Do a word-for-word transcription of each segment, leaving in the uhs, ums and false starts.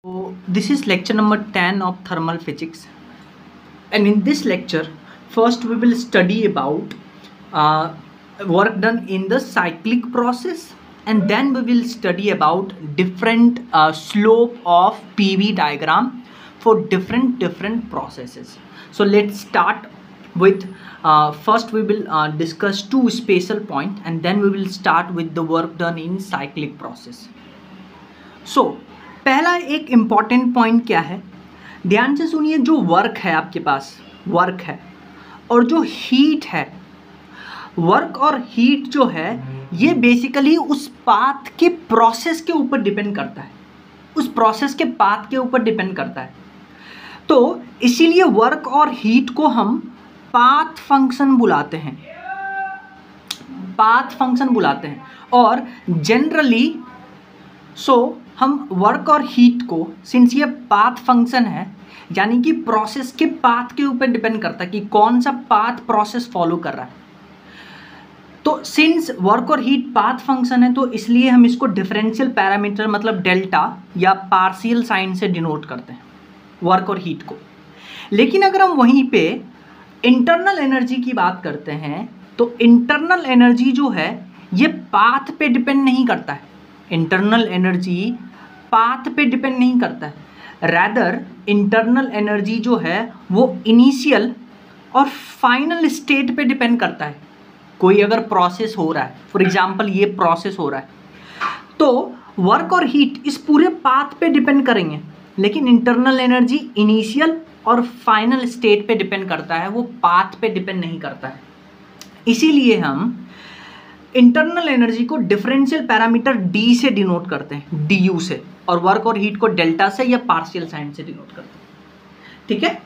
So this is lecture number ten of thermal physics, and in this lecture first we will study about uh, work done in the cyclic process, and then we will study about different uh, slope of P V diagram for different different processes. So let's start with uh, first we will uh, discuss two spatial point, and then we will start with the work done in cyclic process. So पहला एक important point क्या है, ध्यान से सुनिए। जो work है आपके पास, वर्क है और जो हीट है, वर्क और हीट जो है ये बेसिकली उस पाथ के प्रोसेस के ऊपर डिपेंड करता है, उस प्रोसेस के पाथ के ऊपर डिपेंड करता है। तो इसीलिए वर्क और हीट को हम पाथ फंक्शन बुलाते हैं, पाथ फंक्शन बुलाते हैं। और जनरली सो हम वर्क और हीट को, सिंस ये पाथ फंक्शन है, यानी कि प्रोसेस के पाथ के ऊपर डिपेंड करता है कि कौन सा पाथ प्रोसेस फॉलो कर रहा है। तो सिंस वर्क और हीट पाथ फंक्शन है, तो इसलिए हम इसको डिफरेंशियल पैरामीटर मतलब डेल्टा या पार्शियल साइन से डिनोट करते हैं वर्क और हीट को। लेकिन अगर हम वहीं पे इंटरनल एनर्जी की बात करते हैं, तो इंटरनल एनर्जी जो है ये पाथ पे डिपेंड नहीं करता है, इंटरनल एनर्जी पाथ पे डिपेंड नहीं करता है, रैदर इंटरनल एनर्जी जो है वो इनिशियल और फाइनल स्टेट पे डिपेंड करता है। कोई अगर प्रोसेस हो रहा है, फॉर एग्जांपल ये प्रोसेस हो रहा है, तो वर्क और हीट इस पूरे पाथ पे डिपेंड करेंगे, लेकिन इंटरनल एनर्जी इनिशियल और फाइनल स्टेट पे डिपेंड करता है, वो पाथ पे डिपेंड नहीं करता है। इसीलिए हम इंटरनल एनर्जी को डिफरेंशियल पैरामीटर डी से डिनोट करते हैं, डी यू से, और वर्क और हीट को डेल्टा से या पार्शियल साइन से डिनोट करते हैं। ठीक है,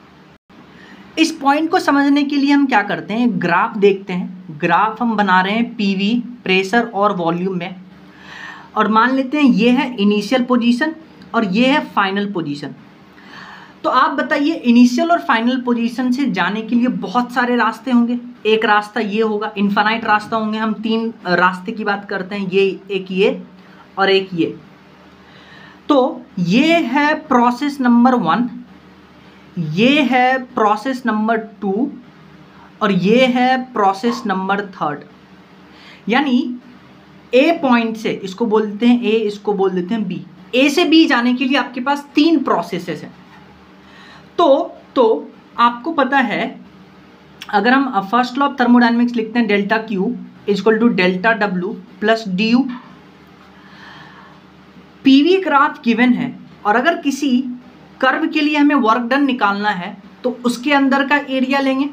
इस पॉइंट को समझने के लिए हम क्या करते हैं, ग्राफ देखते हैं। ग्राफ हम बना रहे हैं पीवी, प्रेशर और वॉल्यूम में, और मान लेते हैं ये है इनिशियल पोजीशन और ये है फाइनल पोजीशन। तो आप बताइए, इनिशियल और फाइनल पोजीशन से जाने के लिए बहुत सारे रास्ते होंगे। एक रास्ता ये होगा, इनफाइनाइट रास्ता होंगे। हम तीन रास्ते की बात करते हैं, ये एक ये और एक ये। तो ये है प्रोसेस नंबर वन, ये है प्रोसेस नंबर टू और ये है प्रोसेस नंबर थर्ड। यानी ए पॉइंट से, इसको बोलते हैं ए, इसको बोल देते हैं बी। ए से बी जाने के लिए आपके पास तीन प्रोसेसेस हैं। तो तो आपको पता है, अगर हम फर्स्ट लॉ ऑफ थर्मोडायनेमिक्स लिखते हैं, delta Q equal to delta W plus D U. PV graph given है, और अगर किसी कर्व के लिए हमें वर्क डन निकालना है तो उसके अंदर का एरिया लेंगे।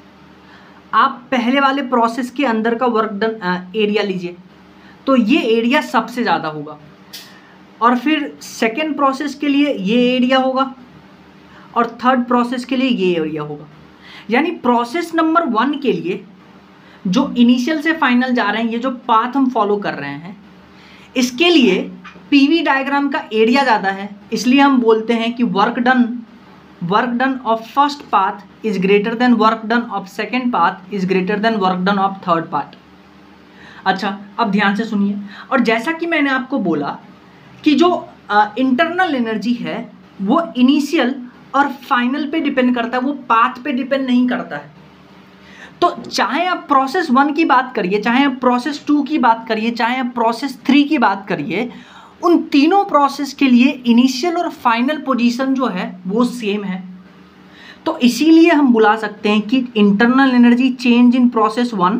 आप पहले वाले प्रोसेस के अंदर का वर्क डन एरिया लीजिए, तो ये एरिया सबसे ज़्यादा होगा, और फिर सेकेंड प्रोसेस के लिए ये एरिया होगा, और थर्ड प्रोसेस के लिए ये एरिया होगा। यानी प्रोसेस नंबर वन के लिए जो इनिशियल से फाइनल जा रहे हैं, ये जो पाथ हम फॉलो कर रहे हैं, इसके लिए पीवी डायग्राम का एरिया ज़्यादा है, इसलिए हम बोलते हैं कि work done work done of first path is greater than work done of second path is greater than work done of third path. अच्छा, अब ध्यान से सुनिए। और जैसा कि मैंने आपको बोला कि जो इंटरनल एनर्जी है वो इनिशियल और फाइनल पे डिपेंड करता है, वो पाथ पे डिपेंड नहीं करता है। तो चाहे आप प्रोसेस वन की बात करिए, चाहे आप प्रोसेस टू की बात करिए, चाहे आप प्रोसेस थ्री की बात करिए, उन तीनों प्रोसेस के लिए इनिशियल और फाइनल पोजीशन जो है वो सेम है। तो इसीलिए हम बुला सकते हैं कि internal energy change in process one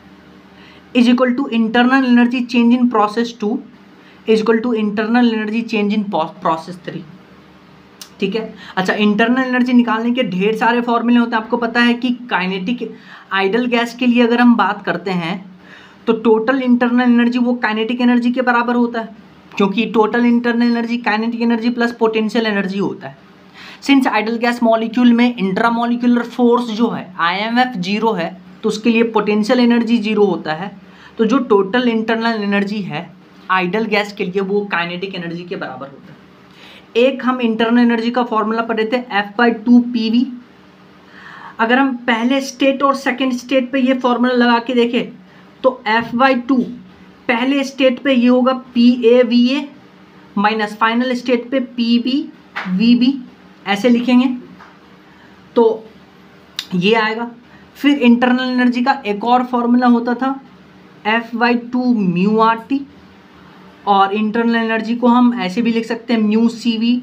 is equal to internal energy change in process two is equal to internal energy change in process three. ठीक है। अच्छा, इंटरनल एनर्जी निकालने के ढेर सारे फॉर्मूले होते हैं। आपको पता है कि काइनेटिक आइडल गैस के लिए अगर हम बात करते हैं तो टोटल इंटरनल एनर्जी वो काइनेटिक एनर्जी के बराबर होता है, क्योंकि total internal energy kinetic energy plus potential energy होता है। सिंस आइडल गैस मॉलिक्यूल में इंट्रामॉलिक्यूलर फोर्स जो है आई एम एफ जीरो है, तो उसके लिए पोटेंशियल एनर्जी जीरो होता है। तो जो टोटल इंटरनल एनर्जी है आइडल गैस के लिए वो काइनेटिक एनर्जी के बराबर होता है। एक हम इंटरनल एनर्जी का फॉर्मूला पढ़े थे, F by two P V. अगर हम पहले स्टेट और सेकेंड स्टेट पे ये फॉर्मूला लगा के देखें तो एफ बाई टू पहले स्टेट पे ये होगा P A V A, minus final state पे पी बी वी बी ऐसे लिखेंगे तो ये आएगा। फिर इंटरनल एनर्जी का एक और फॉर्मूला होता था F by two mu R T, और इंटरनल एनर्जी को हम ऐसे भी लिख सकते हैं mu C V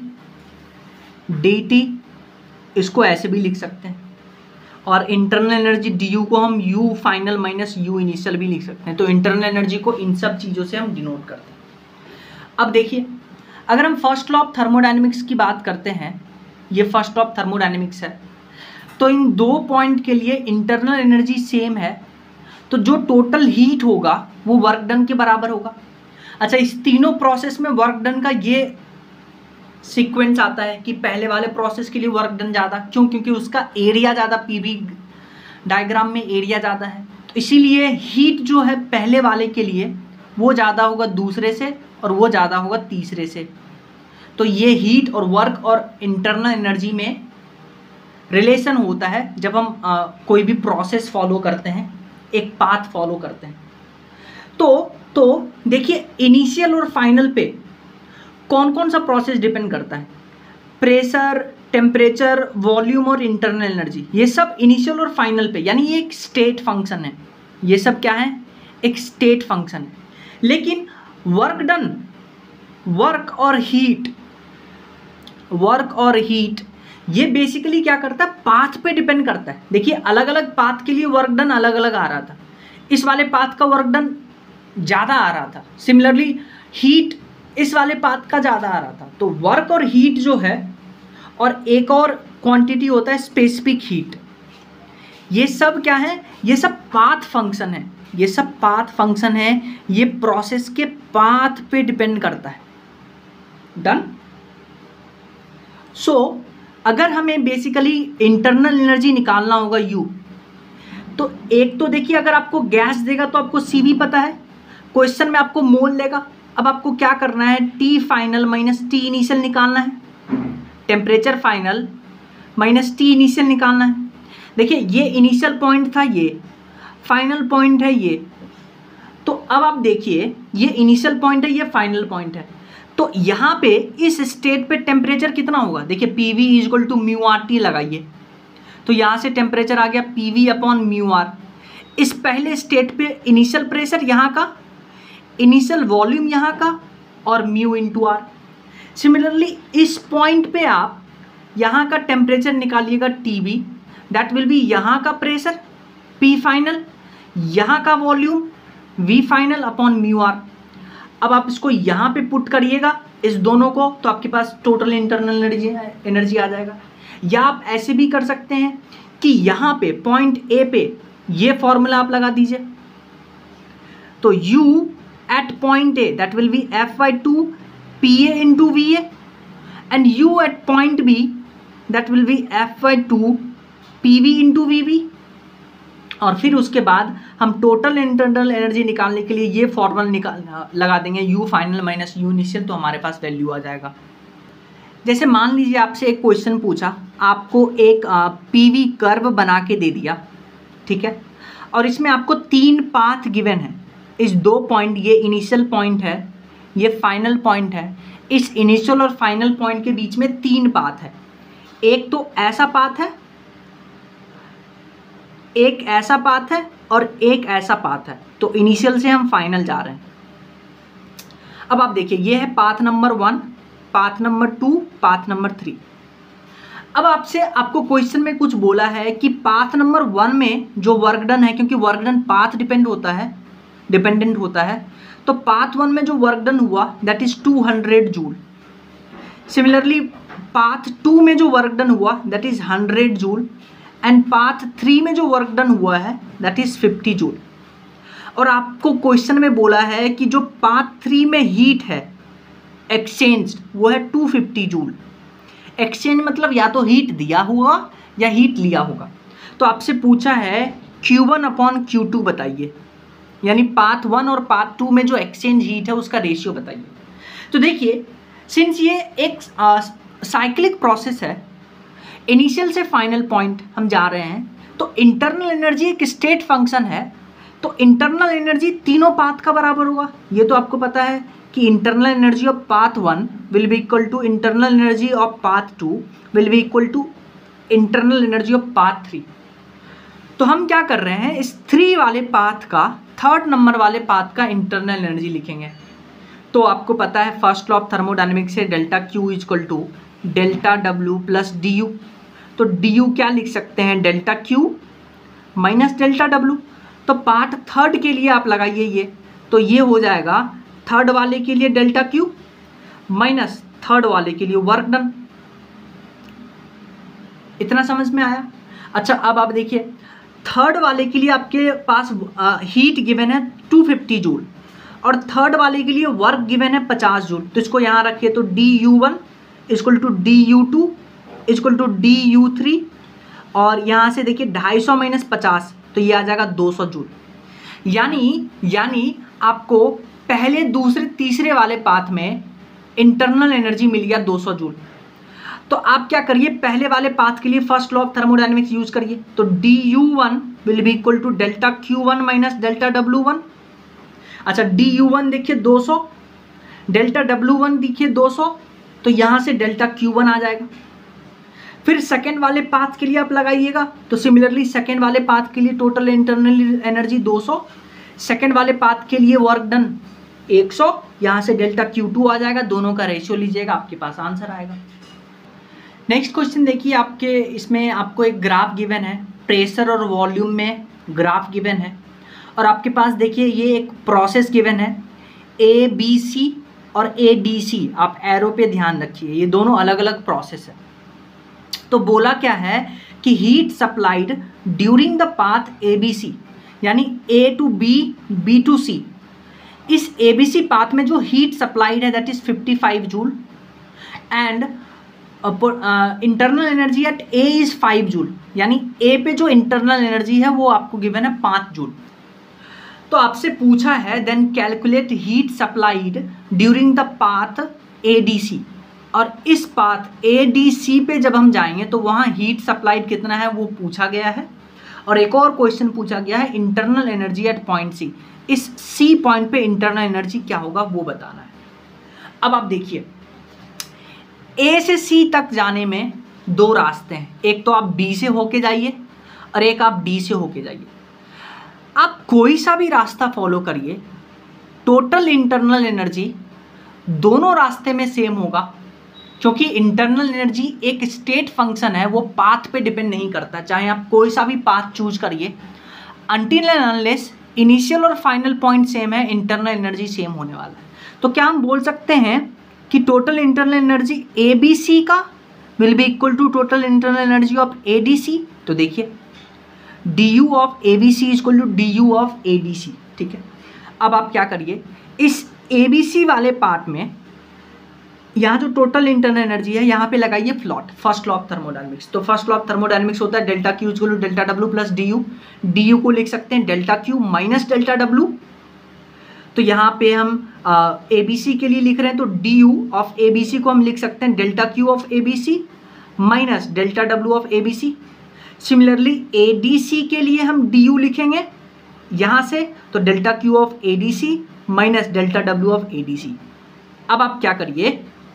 D T, इसको ऐसे भी लिख सकते हैं, और इंटरनल एनर्जी डी यू को हम U final minus U initial भी लिख सकते हैं। तो इंटरनल एनर्जी को इन सब चीज़ों से हम डिनोट करते हैं। अब देखिए, अगर हम फर्स्ट लॉ ऑफ थर्मोडायनेमिक्स की बात करते हैं, ये फर्स्ट लॉ ऑफ थर्मोडायनेमिक्स है, तो इन दो पॉइंट के लिए इंटरनल एनर्जी सेम है, तो जो टोटल हीट होगा वो वर्क डन के बराबर होगा। अच्छा, इस तीनों प्रोसेस में वर्क डन का ये सीक्वेंस आता है कि पहले वाले प्रोसेस के लिए वर्क डन ज़्यादा, क्यों? क्योंकि उसका एरिया ज़्यादा, पीवी डायग्राम में एरिया ज़्यादा है, तो इसीलिए हीट जो है पहले वाले के लिए वो ज़्यादा होगा दूसरे से, और वो ज़्यादा होगा तीसरे से। तो ये हीट और वर्क और इंटरनल एनर्जी में रिलेशन होता है जब हम आ, कोई भी प्रोसेस फॉलो करते हैं, एक पाथ फॉलो करते हैं। तो तो देखिए, इनिशियल और फाइनल पे कौन कौन सा प्रोसेस डिपेंड करता है? प्रेशर, टेम्परेचर, वॉल्यूम और इंटरनल एनर्जी, ये सब इनिशियल और फाइनल पे, यानी ये एक स्टेट फंक्शन है। ये सब क्या है? एक स्टेट फंक्शन है। लेकिन वर्क डन, वर्क और हीट, वर्क और हीट ये बेसिकली क्या करता है? पाथ पे डिपेंड करता है। देखिए, अलग अलग पाथ के लिए वर्क डन अलग अलग आ रहा था। इस वाले पाथ का वर्क डन ज़्यादा आ रहा था, सिमिलरली हीट इस वाले पाथ का ज़्यादा आ रहा था। तो वर्क और हीट जो है, और एक और क्वांटिटी होता है स्पेसिफिक हीट, ये सब क्या है? ये सब पाथ फंक्शन है। ये सब पाथ फंक्शन है, ये प्रोसेस के पाथ पे डिपेंड करता है। डन। सो so, अगर हमें बेसिकली इंटरनल एनर्जी निकालना होगा U, तो एक तो देखिए, अगर आपको गैस देगा तो आपको C भी पता है, क्वेश्चन में आपको मोल लेगा। अब आपको क्या करना है? T final minus T initial निकालना है, temperature final minus T initial निकालना है। देखिए, ये इनिशियल पॉइंट था, ये फाइनल पॉइंट है ये। तो अब आप देखिए, ये इनिशियल पॉइंट है, ये फाइनल पॉइंट है। तो यहाँ पे इस स्टेट पे टेम्परेचर कितना होगा? देखिए, P V is equal to mu R T लगाइए, तो यहाँ से टेम्परेचर आ गया P V upon mu R. इस पहले स्टेट पे इनिशियल प्रेशर यहाँ का, इनिशियल वॉल्यूम यहाँ का, और म्यू इंटू आर। सिमिलरली इस पॉइंट पे आप यहाँ का टेम्परेचर निकालिएगा T B, that will be यहाँ का प्रेशर पी फाइनल, यहाँ का volume V final upon mu R. अब आप इसको यहाँ पे पुट करिएगा इस दोनों को, तो आपके पास टोटल इंटरनल एनर्जी एनर्जी आ जाएगा। या आप ऐसे भी कर सकते हैं कि यहाँ पे पॉइंट ए पे ये फॉर्मूला आप लगा दीजिए, तो U at point A that will be F by two P A into V A, and U at point B that will be F by two P V into V B. और फिर उसके बाद हम total internal energy निकालने के लिए ये formula निकाल लगा देंगे U final minus U initial, तो हमारे पास वैल्यू आ जाएगा। जैसे मान लीजिए आपसे एक क्वेश्चन पूछा, आपको एक पीवी कर्व बना के दे दिया, ठीक है, और इसमें आपको तीन पाथ गिवन है। इस दो पॉइंट, ये इनिशियल पॉइंट है, ये फाइनल पॉइंट है, इस इनिशियल और फाइनल पॉइंट के बीच में तीन पाथ है। एक तो ऐसा पाथ है, एक ऐसा पाथ है, और एक ऐसा पाथ है। तो इनिशियल से हम फाइनल जा रहे हैं। अब आप देखिए, ये है path number one, path number two, path number three. अब आपसे आपको क्वेश्चन में कुछ बोला है कि पाथ नंबर वन में जो वर्क डन है, क्योंकि वर्क डन पाथ डिपेंड होता है, डिपेंडेंट होता है, तो पाथ वन में जो वर्क डन हुआ that is two hundred joule. Similarly path two में जो वर्क डन हुआ that is hundred joule, and path three में जो वर्क डन हुआ है दैट इज फिफ्टी जूल। और आपको क्वेश्चन में बोला है कि जो पाथ थ्री में हीट है एक्सचेंज, वो है टू फिफ्टी जूल। एक्सचेंज मतलब या तो हीट दिया हुआ या हीट लिया होगा। तो आपसे पूछा है Q one upon Q two बताइए, यानी पाथ वन और पाथ टू में जो एक्सचेंज हीट है उसका रेशियो बताइए। तो देखिए, सिंस ये एक साइक्लिक प्रोसेस है, इनिशियल से फाइनल पॉइंट हम जा रहे हैं, तो इंटरनल एनर्जी एक स्टेट फंक्शन है, तो इंटरनल एनर्जी तीनों पाथ का बराबर होगा, ये तो आपको पता है कि internal energy of path one will be equal to internal energy of path two will be equal to internal energy of path three. तो हम क्या कर रहे हैं, इस थ्री वाले पाथ का, थर्ड नंबर वाले पाथ का इंटरनल एनर्जी लिखेंगे। तो आपको पता है फर्स्ट लॉ ऑफ थर्मोडायनेमिक्स से delta Q equal to delta W plus D U. तो डी यू क्या लिख सकते हैं, delta Q minus delta W. तो पार्ट थर्ड के लिए आप लगाइए ये, तो ये हो जाएगा थर्ड वाले के लिए डेल्टा क्यू माइनस थर्ड वाले के लिए वर्क डन। इतना समझ में आया? अच्छा, अब आप देखिए थर्ड वाले के लिए आपके पास हीट गिवन है टू फिफ्टी जूल और थर्ड वाले के लिए वर्क गिवन है पचास जूल। तो इसको यहाँ रखिए, तो D U one equal to D U two equal to D U three, और यहाँ से देखिए ढाई सौ माइनस पचास, तो ये आ जाएगा दो सौ जूल। यानी यानी आपको पहले दूसरे तीसरे वाले पाथ में इंटरनल एनर्जी मिल गया दो सौ जूल। तो आप क्या करिए, पहले वाले पाथ के लिए first law of thermodynamics use करिए। तो D U one will be equal to delta Q one minus delta W one. अच्छा, डी यू वन देखिए दो सौ, डेल्टा डब्ल्यू वन देखिए दो सौ, तो यहाँ से डेल्टा क्यू वन आ जाएगा। फिर सेकेंड वाले पाथ के लिए आप लगाइएगा, तो सिमिलरली सेकेंड वाले पाथ के लिए टोटल इंटरनल एनर्जी दो सौ, सेकेंड वाले पाथ के लिए वर्क डन एक सौ, यहाँ से डेल्टा क्यू टू आ जाएगा, दोनों का रेशियो लीजिएगा, आपके पास आंसर आएगा। नेक्स्ट क्वेश्चन देखिए, आपके इसमें आपको एक ग्राफ गिवन है, प्रेशर और वॉल्यूम में ग्राफ गिवन है, और आपके पास देखिए ये एक प्रोसेस गिवन है ए बी सी और ए डी सी। आप एरो पे ध्यान रखिए, ये दोनों अलग अलग प्रोसेस है। तो बोला क्या है कि heat supplied during the path A B C, यानी A to B, B to C. इस ए बी सी पाथ में जो हीट सप्लाइड है that is fifty five joule and internal energy at A is five joule, यानी A पे जो internal energy है वो आपको गिवन है पाँच जूल। तो आपसे पूछा है then calculate heat supplied during the path A D C, और इस पाथ ए डी सी पे जब हम जाएंगे तो वहाँ हीट सप्लाइड कितना है वो पूछा गया है। और एक और क्वेश्चन पूछा गया है internal energy at point C, इस सी पॉइंट पे इंटरनल एनर्जी क्या होगा वो बताना है। अब आप देखिए ए से सी तक जाने में दो रास्ते हैं, एक तो आप बी से होके जाइए और एक आप डी से होके जाइए। आप कोई सा भी रास्ता फॉलो करिए, टोटल इंटरनल एनर्जी दोनों रास्ते में सेम होगा, क्योंकि इंटरनल एनर्जी एक स्टेट फंक्शन है, वो पाथ पे डिपेंड नहीं करता, चाहे आप कोई सा भी पाथ चूज करिए। अनटिल एंड अनलेस इनिशियल और फाइनल पॉइंट सेम है, इंटरनल एनर्जी सेम होने वाला है। तो क्या हम बोल सकते हैं कि total internal energy A B C का will be equal to total internal energy of A D C. तो देखिए D U of A B C equal to D U of A D C, ठीक है। अब आप क्या करिए, इस ए बी सी वाले पार्ट में यहाँ जो टोटल इंटरनल एनर्जी है यहाँ पे लगाइए plot, first law of thermodynamics. तो फर्स्ट लॉ ऑफ थर्मोडायनेमिक्स होता है delta Q equal to delta W plus D U. D U को लिख सकते हैं delta Q minus delta W. तो यहाँ पे हम ए बी सी के लिए लिख रहे हैं, तो D U of A B C को हम लिख सकते हैं delta Q of A B C minus delta W of A B C. Similarly A D C के लिए हम डी यू लिखेंगे यहाँ से, तो delta Q of A D C minus delta W of A D C. अब आप क्या करिए,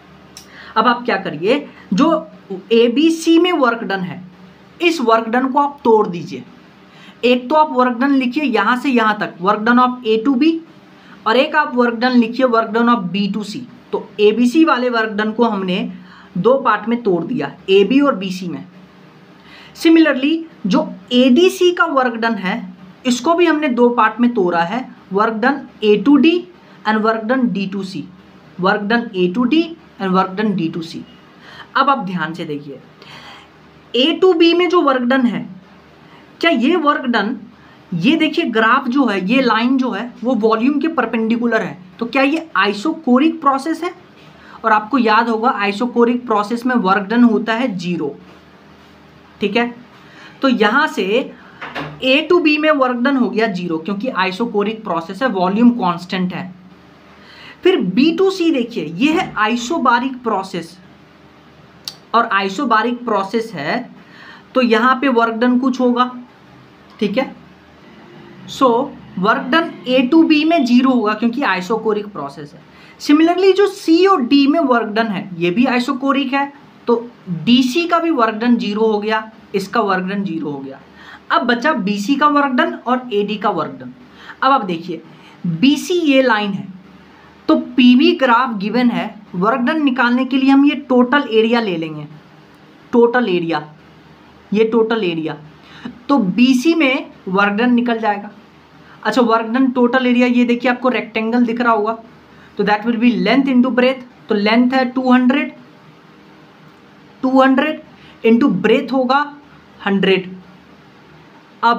अब आप क्या करिए जो ए बी सी में वर्क डन है, इस वर्क डन को आप तोड़ दीजिए। एक तो आप वर्क डन लिखिए यहाँ से यहाँ तक, work done of A to B, और एक आप वर्क डन लिखिए work done of B to C. तो ए बी सी वाले वर्क डन को हमने दो पार्ट में तोड़ दिया, ए बी और बी सी में। सिमिलरली जो ए डी सी का वर्क डन है इसको भी हमने दो पार्ट में तोड़ा है, work done A to D and work done D to C, work done A to D and work done D to C. अब आप ध्यान से देखिए ए टू बी में जो वर्क डन है, क्या ये वर्क डन, ये देखिए ग्राफ जो है, ये लाइन जो है वो वॉल्यूम के परपेंडिकुलर है, तो क्या ये आइसोकोरिक प्रोसेस है? और आपको याद होगा आइसोकोरिक प्रोसेस में वर्क डन होता है जीरो, ठीक है। तो यहाँ से ए टू बी में वर्क डन हो गया जीरो, क्योंकि आइसोकोरिक प्रोसेस है, वॉल्यूम कांस्टेंट है। फिर बी टू सी देखिए, ये है आइसोबारिक प्रोसेस, और आइसोबारिक प्रोसेस है तो यहाँ पे वर्क डन कुछ होगा, ठीक है। So work done A to B में जीरो होगा क्योंकि आइसोकोरिक प्रोसेस है। सिमिलरली जो सी और डी में वर्क डन है ये भी आइसोकोरिक है, तो डी सी का भी वर्क डन जीरो हो गया, इसका वर्क डन जीरो हो गया। अब बचा बी सी का वर्क डन और ए डी का वर्क डन। अब आप देखिए बी सी ये लाइन है, तो पी वी ग्राफ गिवन है, वर्क डन निकालने के लिए हम ये टोटल एरिया ले लेंगे, टोटल एरिया, ये टोटल एरिया, तो बी सी में वर्क डन निकल जाएगा। अच्छा वर्क डन टोटल एरिया, ये देखिए आपको रेक्टेंगल दिख रहा होगा, तो that will be length into breadth, तो लेंथ है two hundred, two hundred into breadth होगा हंड्रेड। अब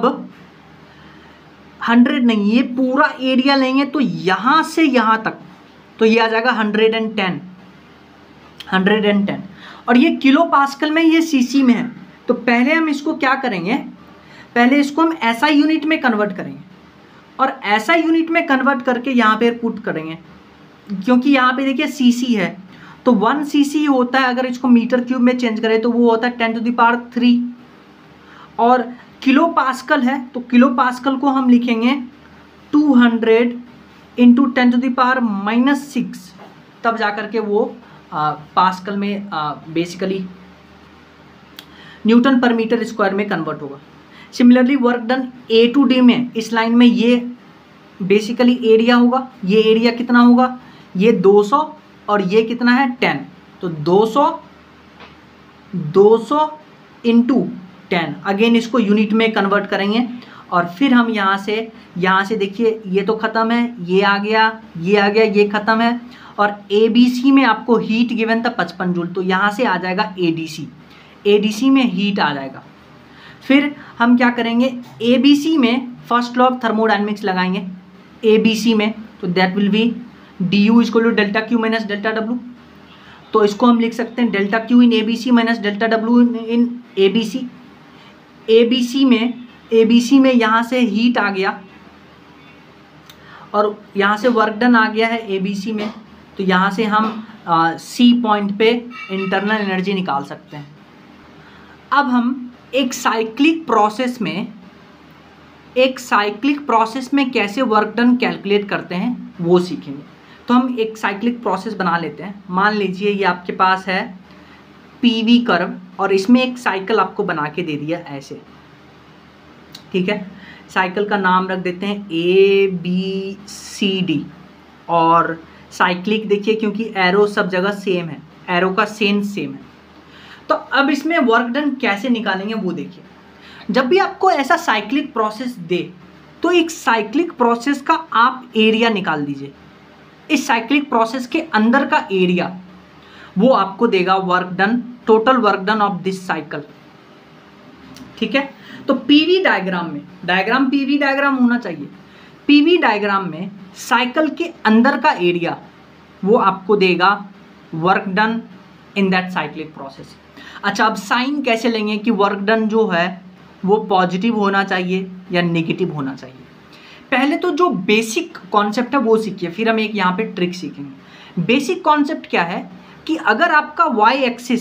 हंड्रेड नहीं, ये पूरा एरिया लेंगे तो यहाँ से यहाँ तक, तो ये आ जाएगा hundred and ten, hundred and ten, और ये किलो पास्कल में, ये सीसी में है। तो पहले हम इसको क्या करेंगे, पहले इसको हम एसआई यूनिट में कन्वर्ट करेंगे, और एसआई यूनिट में कन्वर्ट करके यहाँ पे पुट करेंगे, क्योंकि यहाँ पे देखिए सीसी है, तो वन सीसी होता है, अगर इसको मीटर क्यूब में चेंज करें तो वो होता है ten to the power three, और किलो पास्कल है तो किलो पास्कल को हम लिखेंगे two hundred into ten to the power minus six, तब जा करके वो आ, पास्कल में basically newton per metre square में कन्वर्ट होगा। Similarly work done A to D में, इस लाइन में ये बेसिकली एरिया होगा, ये एरिया कितना होगा, ये दो सौ और ये कितना है टेन, तो दो सौ, दो सौ इंटू टेन, अगेन इसको यूनिट में कन्वर्ट करेंगे, और फिर हम यहाँ से यहाँ से देखिए ये तो ख़त्म है, ये आ गया, ये आ गया, ये ख़त्म है, और ए बी सी में आपको हीट गिवन था पचपन जूल, तो यहाँ से आ जाएगा ए डी सी, ए डी सी में हीट आ जाएगा। फिर हम क्या करेंगे, ए बी सी में फर्स्ट लॉ ऑफ थर्मोडायनेमिक्स लगाएंगे ए बी सी में, तो that will be D U is equal to delta Q minus delta W, तो इसको हम लिख सकते हैं delta Q in A B C minus delta W in A B C. A B C में A B C में यहाँ से हीट आ गया और यहाँ से वर्क डन आ गया है ए बी सी में, तो यहाँ से हम सी पॉइंट पे इंटरनल एनर्जी निकाल सकते हैं। अब हम एक साइक्लिक प्रोसेस में एक साइक्लिक प्रोसेस में कैसे वर्क डन कैलकुलेट करते हैं वो सीखेंगे। तो हम एक साइक्लिक प्रोसेस बना लेते हैं। मान लीजिए ये आपके पास है पीवी कर्व, और इसमें एक साइकिल आपको बना के दे दिया ऐसे, ठीक है। साइकिल का नाम रख देते हैं ए बी सी डी, और साइक्लिक देखिए क्योंकि एरो सब जगह सेम है, एरो का सेंस सेम है। तो अब इसमें वर्क डन कैसे निकालेंगे वो देखिए। जब भी आपको ऐसा साइक्लिक प्रोसेस दे तो एक साइक्लिक प्रोसेस का आप एरिया निकाल दीजिए। इस साइक्लिक प्रोसेस के अंदर का एरिया वो आपको देगा work done, total work done of this cycle, ठीक है। तो पीवी डायग्राम में, डायग्राम पीवी डायग्राम होना चाहिए, पीवी डायग्राम में साइकिल के अंदर का एरिया वो आपको देगा work done in that cyclic process. अच्छा अब साइन कैसे लेंगे कि वर्क डन जो है वो पॉजिटिव होना चाहिए या नेगेटिव होना चाहिए। पहले तो जो बेसिक कॉन्सेप्ट है वो सीखिए, फिर हम एक यहाँ पे ट्रिक सीखेंगे। बेसिक कॉन्सेप्ट क्या है कि अगर आपका Y axis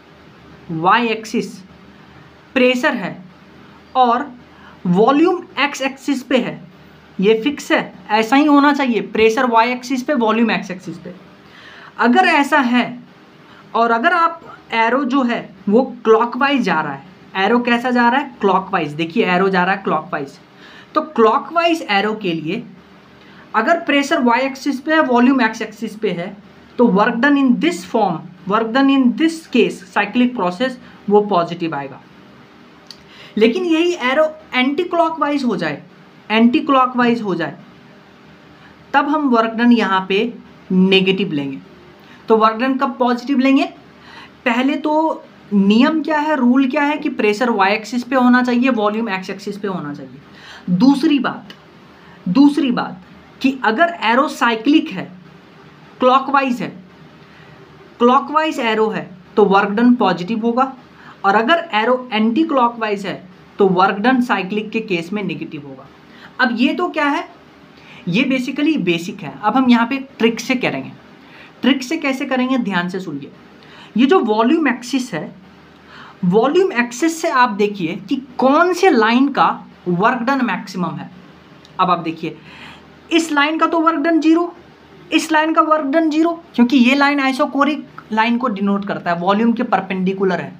Y axis pressure है और वॉल्यूम एक्स एक्सिस पे है, ये फिक्स है, ऐसा ही होना चाहिए, प्रेशर वाई एक्सिस पे, वॉल्यूम एक्स एक्सिस पे। अगर ऐसा है और अगर आप एरो जो है वो क्लॉकवाइज जा रहा है, एरो कैसा जा रहा है, क्लॉकवाइज, देखिए एरो जा रहा है क्लॉकवाइज, तो क्लॉकवाइज एरो के लिए अगर प्रेशर वाई एक्सिस पे है, वॉल्यूम एक्स एक्सिस पे है, तो work done in this form, work done in this case cyclic process वो पॉजिटिव आएगा। लेकिन यही एरो एंटी क्लॉकवाइज हो जाए, एंटी क्लॉकवाइज हो जाए, तब हम वर्क डन यहाँ पे नेगेटिव लेंगे। तो वर्क डन कब पॉजिटिव लेंगे, पहले तो नियम क्या है, रूल क्या है कि प्रेशर वाई एक्सिस पे होना चाहिए, वॉल्यूम एक्स एक्सिस पे होना चाहिए। दूसरी बात दूसरी बात कि अगर एरो साइक्लिक है, क्लॉकवाइज है, क्लॉकवाइज एरो है तो वर्क डन पॉजिटिव होगा, और अगर एरो एंटी क्लॉकवाइज है तो वर्क डन साइक्लिक के केस में नेगेटिव होगा। अब ये तो क्या है, ये बेसिकली बेसिक है। अब हम यहाँ पे ट्रिक से करेंगे। ट्रिक से कैसे करेंगे ध्यान से सुनिए। ये जो वॉल्यूम एक्सिस है, वॉल्यूम एक्सिस से आप देखिए कि कौन से लाइन का वर्क डन मैक्सिमम है। अब आप देखिए इस लाइन का तो वर्क डन जीरो, इस लाइन का वर्क डन जीरो, क्योंकि ये लाइन आइसोकोरिक लाइन को डिनोट करता है, वॉल्यूम के परपेंडिकुलर है।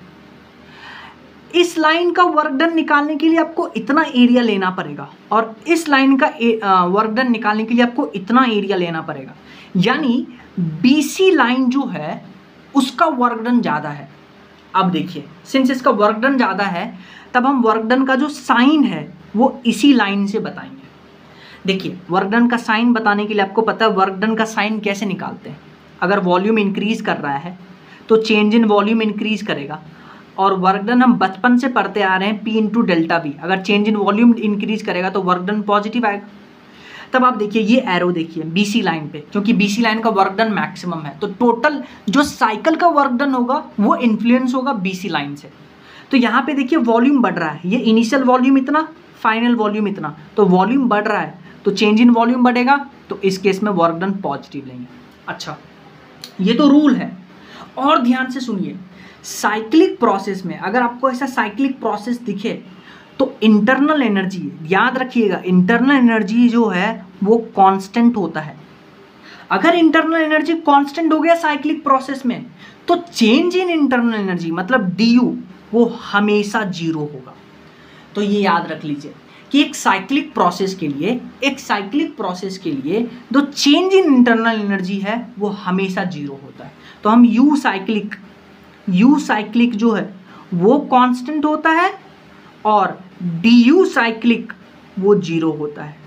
इस लाइन का वर्क डन निकालने के लिए आपको इतना एरिया लेना पड़ेगा और इस लाइन का वर्क डन निकालने के लिए आपको इतना एरिया लेना पड़ेगा, यानी बीसी लाइन जो है उसका वर्क डन ज़्यादा है। अब देखिए सिंस इसका वर्क डन ज़्यादा है तब हम वर्क डन का जो साइन है वो इसी लाइन से बताएंगे। देखिए वर्क डन का साइन बताने के लिए आपको पता है वर्क डन का साइन कैसे निकालते हैं। अगर वॉल्यूम इंक्रीज कर रहा है तो चेंज इन वॉल्यूम इंक्रीज करेगा, और वर्क डन हम बचपन से पढ़ते आ रहे हैं पी इंटू डेल्टा बी, अगर चेंज इन वॉल्यूम इंक्रीज करेगा तो वर्क डन पॉजिटिव आएगा। तब आप देखिए ये एरो देखिए बीसी लाइन पे, क्योंकि बीसी लाइन का वर्क डन मैक्सिमम है तो टोटल जो साइकिल का वर्क डन होगा वो इन्फ्लुएंस होगा बीसी लाइन से। तो यहाँ पे देखिए वॉल्यूम बढ़ रहा है, ये इनिशियल वॉल्यूम इतना, फाइनल वॉल्यूम इतना, तो वॉल्यूम बढ़ रहा है तो चेंज इन वॉल्यूम बढ़ेगा, तो इस केस में वर्क डन पॉजिटिव लेंगे। अच्छा ये तो रूल है, और ध्यान से सुनिए साइक्लिक प्रोसेस में अगर आपको ऐसा साइक्लिक प्रोसेस दिखे तो इंटरनल एनर्जी, याद रखिएगा इंटरनल एनर्जी जो है वो कांस्टेंट होता है। अगर इंटरनल एनर्जी कांस्टेंट हो गया साइक्लिक प्रोसेस में तो चेंज इन इंटरनल एनर्जी मतलब डी यू वो हमेशा जीरो होगा। तो ये याद रख लीजिए कि एक साइक्लिक प्रोसेस के लिए एक साइक्लिक प्रोसेस के लिए जो चेंज इन इंटरनल एनर्जी है वो हमेशा जीरो होता है। तो हम यू साइक्लिक यू साइक्लिक जो है वो कांस्टेंट होता है और डी यू साइक्लिक वो जीरो होता है,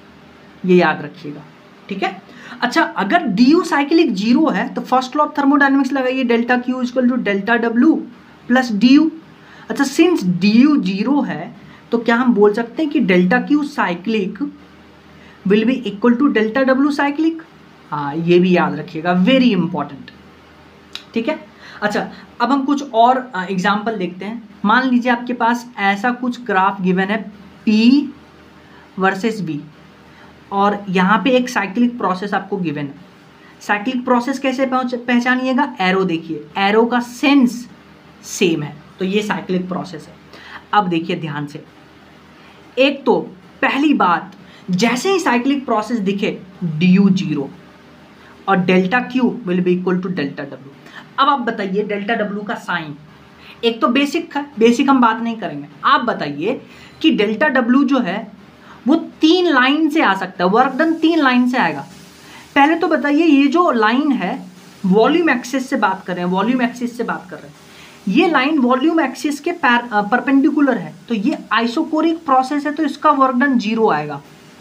ये याद रखिएगा, ठीक है। अच्छा अगर डी यू साइक्लिक जीरो है तो फर्स्ट लॉ ऑफ थर्मोडायनेमिक्स लगाइए, delta Q equal to delta W plus D U. अच्छा सिंस डी यू जीरो है तो क्या हम बोल सकते हैं कि delta Q cyclic will be equal to delta W cyclic? हाँ ये भी याद रखिएगा, वेरी इंपॉर्टेंट, ठीक है। अच्छा अब हम कुछ और एग्जाम्पल देखते हैं। मान लीजिए आपके पास ऐसा कुछ ग्राफ गिवन है P वर्सेस V और यहाँ पे एक साइक्लिक प्रोसेस आपको गिवन है। साइक्लिक प्रोसेस कैसे पहचानिएगा? एरो देखिए, एरो का सेंस सेम है तो ये साइक्लिक प्रोसेस है। अब देखिए ध्यान से, एक तो पहली बात जैसे ही साइक्लिक प्रोसेस दिखे डी यू जीरो और delta Q will be equal to delta W. अब आप बताइए डेल्टा डब्ल्यू का साइन, एक तो बेसिक है, बेसिक हम बात नहीं करेंगे। आप बताइए कि डेल्टा डब्ल्यू जो है वो तीन लाइन से आ सकता है, वर्क डन तीन लाइन से आएगा। पहले तो बताइए ये जो लाइन है वॉल्यूम एक्सिस से बात कर रहे हैं, वॉल्यूम एक्सिस से बात कर रहे हैं, ये लाइन वॉल्यूम एक्सिस के परपेंडिकुलर है तो ये आइसोकोरिक प्रोसेस है तो इसका वर्क डन जीरो आएगा।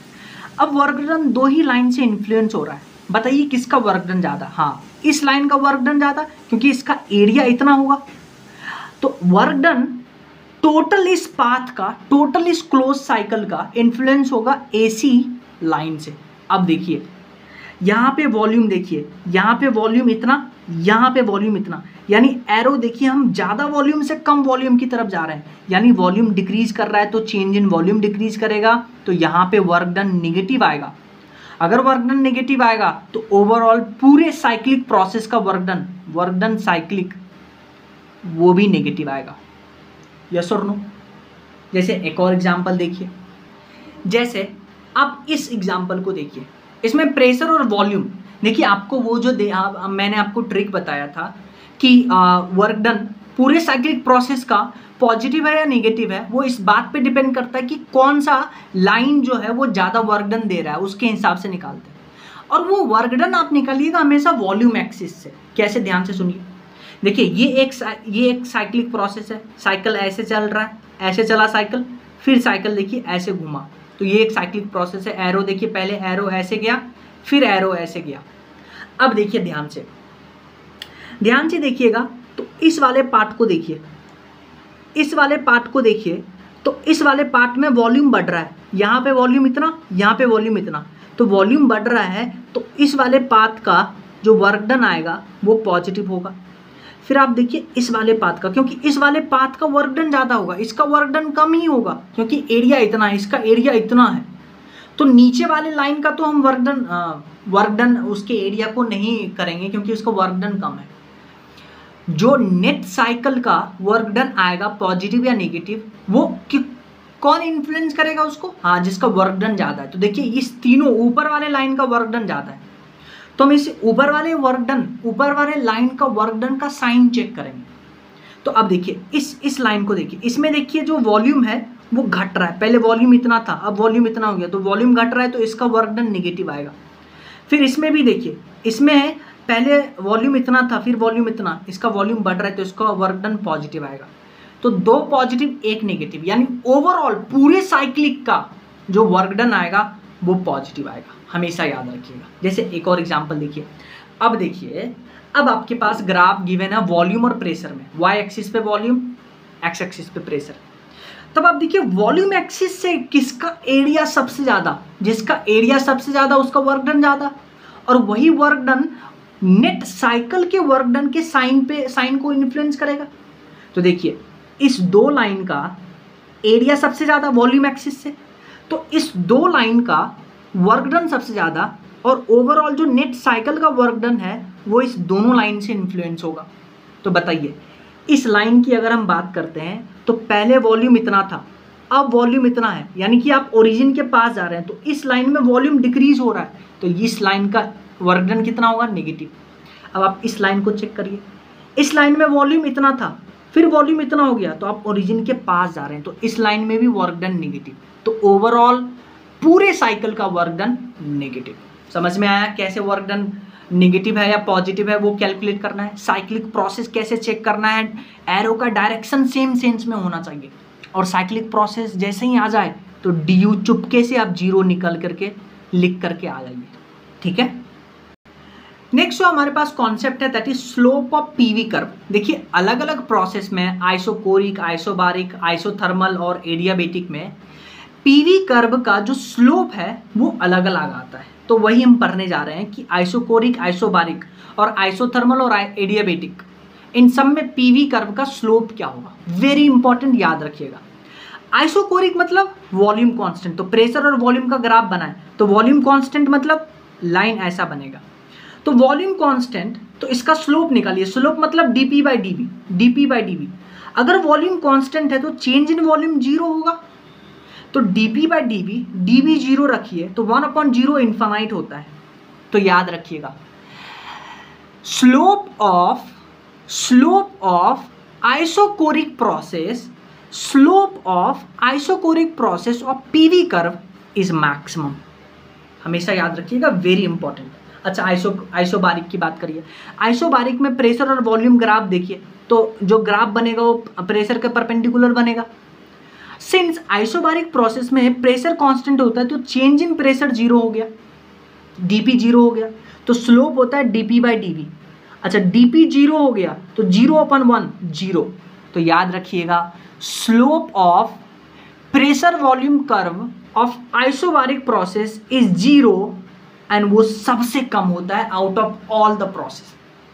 अब वर्क डन दो ही लाइन से इन्फ्लुएंस हो रहा है, बताइए किसका वर्क डन ज़्यादा? हाँ इस लाइन का वर्क डन ज़्यादा क्योंकि इसका एरिया इतना होगा। तो वर्क डन टोटल इस पाथ का, टोटल इस क्लोज साइकिल का इन्फ्लुएंस होगा एसी लाइन से। अब देखिए यहाँ पे वॉल्यूम देखिए, यहाँ पे वॉल्यूम इतना, यहाँ पे वॉल्यूम इतना, यानी एरो देखिए हम ज़्यादा वॉल्यूम से कम वॉल्यूम की तरफ जा रहे हैं, यानी वॉल्यूम डिक्रीज कर रहा है तो चेंज इन वॉल्यूम डिक्रीज करेगा तो यहाँ पे वर्क डन निगेटिव आएगा। अगर वर्क डन नेगेटिव आएगा तो ओवरऑल पूरे साइक्लिक प्रोसेस का work done work done cyclic वो भी नेगेटिव आएगा। यस और नो? जैसे एक और एग्जांपल देखिए, जैसे आप इस एग्जांपल को देखिए, इसमें प्रेशर और वॉल्यूम देखिए, आपको वो जो दे आ, मैंने आपको ट्रिक बताया था कि वर्क डन पूरे साइक्लिक प्रोसेस का पॉजिटिव है या नेगेटिव है वो इस बात पे डिपेंड करता है कि कौन सा लाइन जो है वो ज़्यादा वर्क डन दे रहा है, उसके हिसाब से निकालते हैं। और वो वर्क डन आप निकालिएगा हमेशा वॉल्यूम एक्सिस से। कैसे? ध्यान से सुनिए, देखिए ये एक ये एक साइक्लिक प्रोसेस है, साइकिल ऐसे चल रहा है, ऐसे चला साइकिल, फिर साइकिल देखिए ऐसे घुमा, तो ये एक साइक्लिक प्रोसेस है। एरो देखिए, पहले एरो ऐसे गया फिर एरो ऐसे गया। अब देखिए ध्यान से ध्यान से देखिएगा तो इस वाले पार्ट को देखिए, इस वाले पार्ट को देखिए तो इस वाले पार्ट में वॉल्यूम बढ़ रहा है, यहाँ पे वॉल्यूम इतना, यहाँ पे वॉल्यूम इतना, तो वॉल्यूम बढ़ रहा है तो इस वाले पार्ट का जो वर्क डन आएगा वो पॉजिटिव होगा। फिर आप देखिए इस वाले पाथ का, क्योंकि इस वाले पाथ का वर्क डन ज़्यादा होगा, इसका वर्क डन कम ही होगा क्योंकि एरिया इतना है, इसका एरिया इतना है। तो नीचे वाले लाइन का तो हम वर्क डन वर्क डन उसके एरिया को नहीं करेंगे क्योंकि उसका वर्क डन कम है। जो नेट साइकिल का वर्क डन आएगा पॉजिटिव या नेगेटिव वो कि कौन इन्फ्लुएंस करेगा उसको? हाँ, जिसका वर्क डन ज़्यादा है। तो देखिए इस तीनों ऊपर वाले लाइन का वर्क डन ज़्यादा है, तो हम इस ऊपर वाले वर्क डन ऊपर वाले लाइन का वर्क डन का साइन चेक करेंगे। तो अब देखिए इस इस लाइन को देखिए, इसमें देखिए जो वॉल्यूम है वो घट रहा है। पहले वॉल्यूम इतना था, अब वॉल्यूम इतना हो गया, तो वॉल्यूम घट रहा है, तो इसका वर्क डन नेगेटिव आएगा। फिर इसमें भी देखिए, इसमें पहले वॉल्यूम इतना था, फिर वॉल्यूम इतना, इसका वॉल्यूम बढ़ रहा है, तो इसका वर्क डन पॉजिटिव आएगा। तो दो पॉजिटिव एक नेगेटिव, यानी ओवरऑल पूरे साइक्लिक का जो वर्क डन आएगा वो पॉजिटिव आएगा, हमेशा याद रखिएगा। जैसे एक और एग्जांपल देखिए, अब देखिए अब आपके पास ग्राफ गिवन है वॉल्यूम और प्रेशर में, वाई एक्सिस पे वॉल्यूम, एक्स एक्सिस पे प्रेशर। तब आप देखिए वॉल्यूम एक्सिस से किसका एरिया सबसे ज़्यादा, जिसका एरिया सबसे ज़्यादा उसका वर्क डन ज़्यादा, और वही वर्क डन नेट साइकिल के वर्क डन के साइन पे साइन को इन्फ्लुएंस करेगा। तो देखिए इस दो लाइन का एरिया सबसे ज़्यादा वॉल्यूम एक्सिस से, तो इस दो लाइन का वर्क डन सबसे ज़्यादा और ओवरऑल जो नेट साइकिल का वर्क डन है वो इस दोनों लाइन से इन्फ्लुएंस होगा। तो बताइए इस लाइन की अगर हम बात करते हैं तो पहले वॉल्यूम इतना था, अब वॉल्यूम इतना है, यानी कि आप ओरिजिन के पास जा रहे हैं, तो इस लाइन में वॉल्यूम डिक्रीज हो रहा है, तो इस लाइन का वर्क डन कितना होगा? नेगेटिव। अब आप इस लाइन को चेक करिए, इस लाइन में वॉल्यूम इतना था, फिर वॉल्यूम इतना हो गया, तो आप ओरिजिन के पास जा रहे हैं, तो इस लाइन में भी वर्क डन नेगेटिव। तो ओवरऑल पूरे साइकिल का वर्क डन नेगेटिव। समझ में आया कैसे वर्क डन नेगेटिव है या पॉजिटिव है वो कैलकुलेट करना है, साइक्लिक प्रोसेस कैसे चेक करना है, एरो का डायरेक्शन सेम सेंस में होना चाहिए, और साइक्लिक प्रोसेस जैसे ही आ जाए तो डी यू चुपके से आप जीरो निकल करके लिख करके आ जाइए, ठीक है। नेक्स्ट जो हमारे पास कॉन्सेप्ट है that is slope of PV curve. देखिए अलग अलग प्रोसेस में आइसोकोरिक, आइसोबारिक, आइसोथर्मल और एडियाबेटिक में पीवी कर्व का जो स्लोप है वो अलग अलग आता है। तो वही हम पढ़ने जा रहे हैं कि आइसोकोरिक, आइसोबारिक और आइसोथर्मल और एडियाबेटिक इन सब में पीवी कर्व का स्लोप क्या होगा। वेरी इंपॉर्टेंट, याद रखिएगा। आइसोकोरिक मतलब वॉल्यूम कांस्टेंट, तो प्रेशर और वॉल्यूम का ग्राफ बनाए तो वॉल्यूम कांस्टेंट मतलब लाइन ऐसा बनेगा, तो वॉल्यूम कांस्टेंट, तो इसका स्लोप निकालिए। स्लोप मतलब DP by DV, DP by DV. अगर वॉल्यूम कांस्टेंट है तो चेंज इन वॉल्यूम जीरो होगा, तो DP by DV, DV zero रखिए तो वन अपॉन जीरो इन्फानाइट होता है। तो याद रखिएगा slope of slope of isochoric process slope of isochoric process of PV curve is maximum, हमेशा याद रखिएगा, वेरी इंपॉर्टेंट। अच्छा आइसो आइसोबारिक की बात करिए। आइसोबारिक में प्रेशर और वॉल्यूम ग्राफ देखिए, तो जो ग्राफ बनेगा वो प्रेशर के परपेंडिकुलर बनेगा। सिंस आइसोबारिक प्रोसेस में प्रेशर कांस्टेंट होता है तो चेंज इन प्रेशर जीरो हो गया, डीपी जीरो हो गया, तो स्लोप होता है डीपी बाई डीवी। अच्छा डीपी जीरो हो गया तो जीरो अपन वन जीरो, तो याद रखिएगा slope of pressure volume curve of isobaric process is zero and वो सबसे कम होता है out of all the process.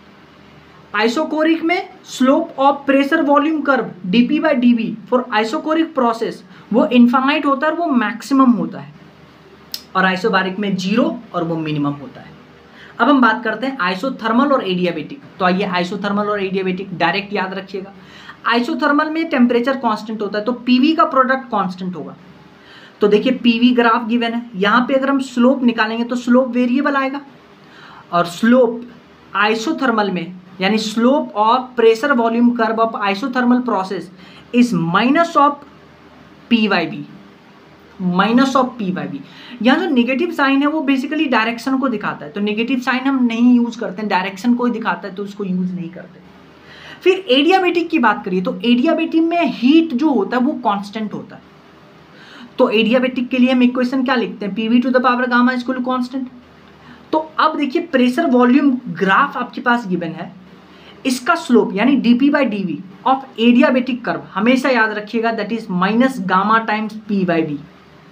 Isochoric में slope of pressure volume curve DP by DV for isochoric process वो इन्फानाइट होता है और वो मैक्सिमम होता है, और आइसोबारिक में जीरो और वो मिनिमम होता है। अब हम बात करते हैं आइसोथर्मल और एडियाबेटिक। तो आइए आइसोथर्मल और एडियाबेटिक डायरेक्ट याद रखिएगा। आइसोथर्मल में टेम्परेचर कांस्टेंट होता है तो पीवी का प्रोडक्ट कांस्टेंट होगा। तो देखिए पीवी ग्राफ गिवन है, यहाँ पे अगर हम स्लोप निकालेंगे तो स्लोप वेरिएबल आएगा, और स्लोप आइसोथर्मल में यानी slope of pressure volume curve of isothermal process is minus of P Y B, minus of P Y B. यहाँ जो नेगेटिव साइन है वो बेसिकली डायरेक्शन को दिखाता है, तो नेगेटिव साइन हम नहीं यूज करते हैं, डायरेक्शन को ही दिखाता है तो उसको यूज नहीं करते। फिर एडियाबेटिक की बात करिए तो एडियाबेटिक में हीट जो होता है वो कांस्टेंट होता है, तो एडियाबेटिक के लिए हम इक्वेशन क्या लिखते हैं, PV to the power gamma is equal to constant. तो अब देखिए प्रेशर वॉल्यूम ग्राफ आपके पास गिवन है, इसका स्लोप यानी DP by DV of adiabatic curve हमेशा याद रखिएगा that is minus gamma times P by V.